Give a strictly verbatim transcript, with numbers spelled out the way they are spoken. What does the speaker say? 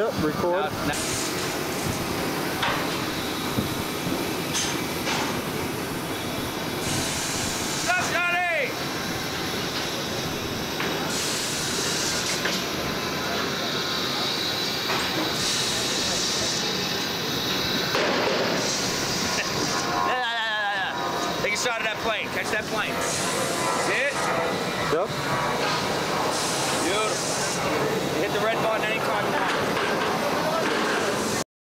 Yep, record. No, no. Stop, Johnny! Yeah, yeah, yeah, yeah. Take a shot of that plane. Catch that plane. See it? Yep.